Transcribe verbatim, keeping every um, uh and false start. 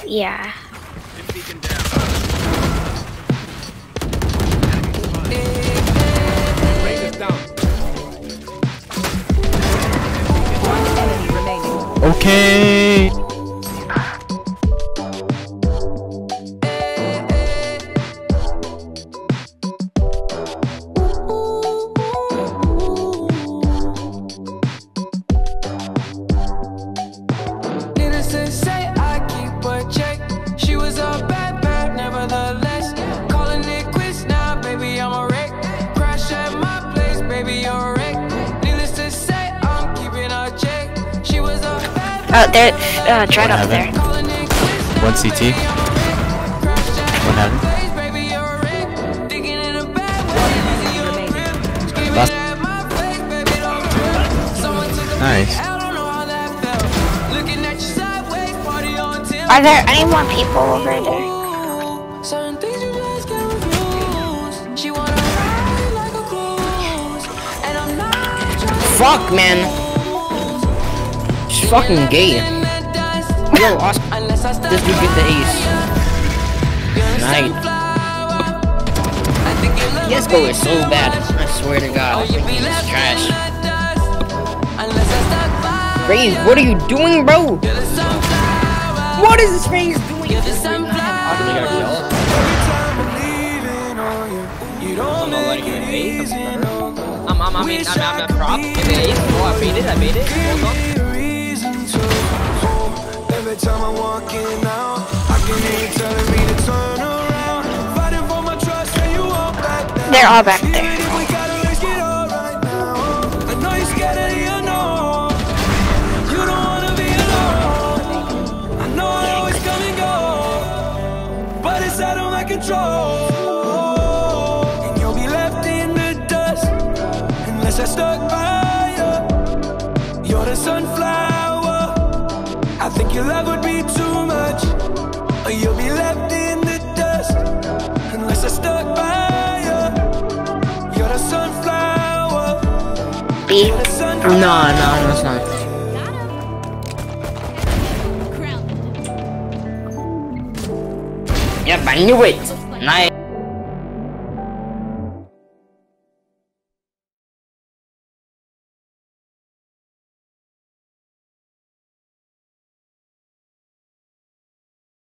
Yeah. Okay. Oh, there, uh, Dread up there. One C T. One heaven. Last. Nice. Are there any more people over there? Fuck, man. She's fucking gay. Yo, Oscar. This dude get the ace. Nice. Yes, go is so bad. I swear to God. He's trash. Raze, what are you doing, bro? What is this Raze doing? I'm, I'm, I mean, I'm, I'm a prop. Give it ace. Oh, I made it. I made it. Hold on. Every time I'm walking out, I can hear you telling me to turn around. Fighting for my trust when you walk back down. They're all back there. We gotta risk it all right now. I know you're scared of the unknown. You don't wanna be alone. I know I always come and go, but it's out of my control. And you'll be left in the dust unless I stuck by you. You're the sunflower. I think your love would be too much, or you'll be left in the dust unless I stuck by you. You're the sunflower. B. No, no, no, it's not. Yep, I knew it. Nice.